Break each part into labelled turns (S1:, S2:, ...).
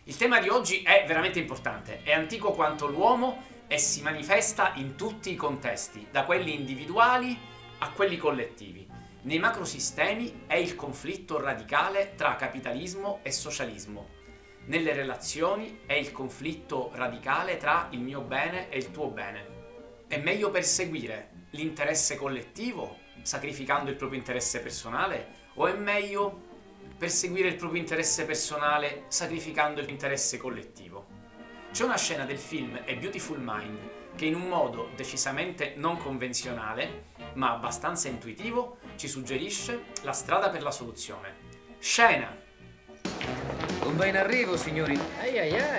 S1: Il tema di oggi è veramente importante, è antico quanto l'uomo e si manifesta in tutti i contesti, da quelli individuali a quelli collettivi. Nei macrosistemi è il conflitto radicale tra capitalismo e socialismo. Nelle relazioni è il conflitto radicale tra il mio bene e il tuo bene. È meglio perseguire l'interesse collettivo, sacrificando il proprio interesse personale, o è meglio perseguire il proprio interesse personale, sacrificando l'interesse collettivo? C'è una scena del film A Beautiful Mind che in un modo decisamente non convenzionale, ma abbastanza intuitivo, ci suggerisce la strada per la soluzione. Scena!
S2: Bomba in arrivo, signori.
S3: Ai ai ai.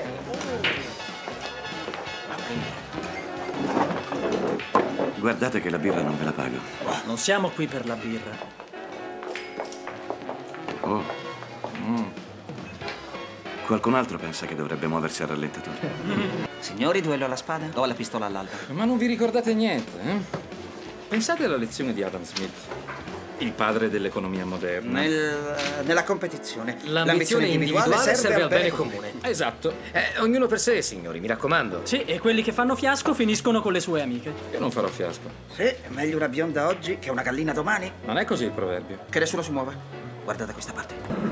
S4: Guardate che la birra non ve la pago.
S3: Non siamo qui per la birra.
S4: Oh. Qualcun altro pensa che dovrebbe muoversi a rallentatore.
S5: Signori, duello alla spada o alla pistola all'alba?
S2: Ma non vi ricordate niente, eh? Pensate alla lezione di Adam Smith, il padre dell'economia moderna.
S5: Nella competizione.
S3: L'ambizione individuale serve al bene comune.
S2: Esatto. Ognuno per sé, signori, mi raccomando.
S3: Sì, e quelli che fanno fiasco finiscono con le sue amiche.
S2: Io non farò fiasco.
S5: Sì, è meglio una bionda oggi che una gallina domani.
S2: Non è così il proverbio.
S5: Che nessuno si muova. Guarda da questa parte.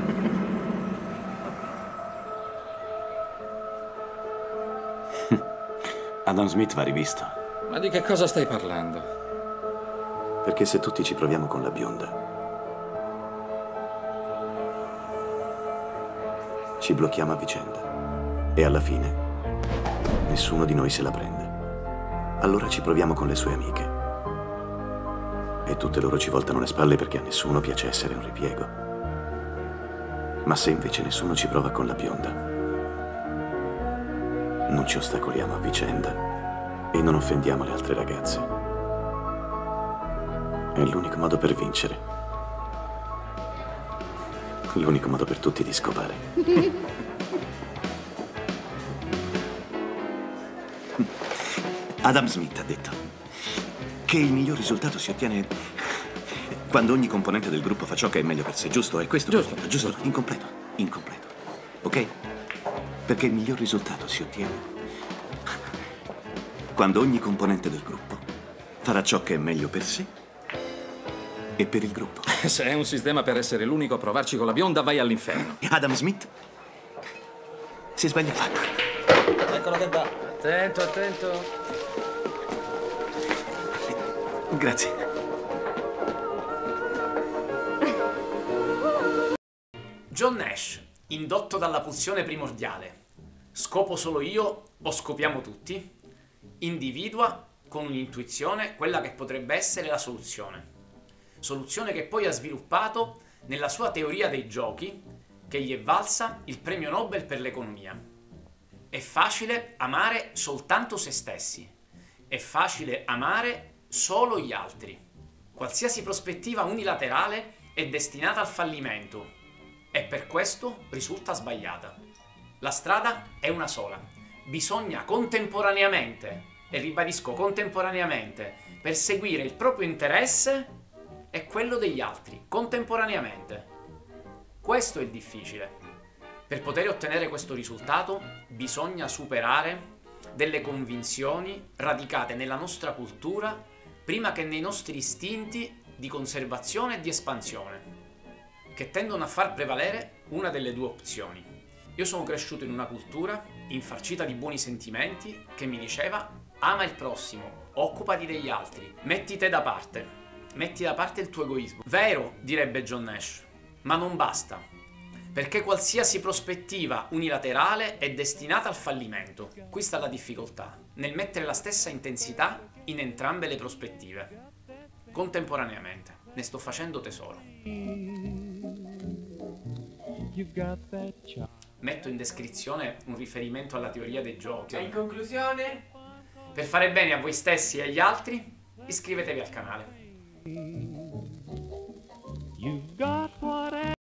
S4: Adam Smith va rivisto.
S2: Ma di che cosa stai parlando?
S4: Perché se tutti ci proviamo con la bionda, ci blocchiamo a vicenda. E alla fine, nessuno di noi se la prende. Allora ci proviamo con le sue amiche. E tutte loro ci voltano le spalle perché a nessuno piace essere un ripiego. Ma se invece nessuno ci prova con la bionda, non ci ostacoliamo a vicenda e non offendiamo le altre ragazze. È l'unico modo per vincere. L'unico modo per tutti di scopare. Adam Smith ha detto che il miglior risultato si ottiene quando ogni componente del gruppo fa ciò che è meglio per sé, giusto? È questo? Giusto. Incompleto. Ok? Perché il miglior risultato si ottiene quando ogni componente del gruppo farà ciò che è meglio per sé e per il gruppo.
S2: Se è un sistema per essere l'unico a provarci con la bionda, vai all'inferno.
S4: Adam Smith si sbagliava.
S5: Eccolo che va.
S3: Attento, attento.
S4: Grazie.
S1: John Nash, indotto dalla pulsione primordiale, scopo solo io o scopiamo tutti, individua con un'intuizione quella che potrebbe essere la soluzione. Soluzione che poi ha sviluppato nella sua teoria dei giochi, che gli è valsa il premio Nobel per l'economia. È facile amare soltanto se stessi, è facile amare solo gli altri. Qualsiasi prospettiva unilaterale è destinata al fallimento e per questo risulta sbagliata. La strada è una sola. Bisogna contemporaneamente, e ribadisco contemporaneamente, perseguire il proprio interesse e quello degli altri, contemporaneamente. Questo è il difficile. Per poter ottenere questo risultato bisogna superare delle convinzioni radicate nella nostra cultura prima che nei nostri istinti di conservazione e di espansione, che tendono a far prevalere una delle due opzioni. Io sono cresciuto in una cultura infarcita di buoni sentimenti che mi diceva: ama il prossimo, occupati degli altri, metti da parte il tuo egoismo. Vero, direbbe John Nash, ma non basta, perché qualsiasi prospettiva unilaterale è destinata al fallimento. Qui sta la difficoltà, nel mettere la stessa intensità in entrambe le prospettive, contemporaneamente. Ne sto facendo tesoro. Metto in descrizione un riferimento alla teoria dei giochi.
S3: In conclusione,
S1: per fare bene a voi stessi e agli altri, iscrivetevi al canale.
S6: You've got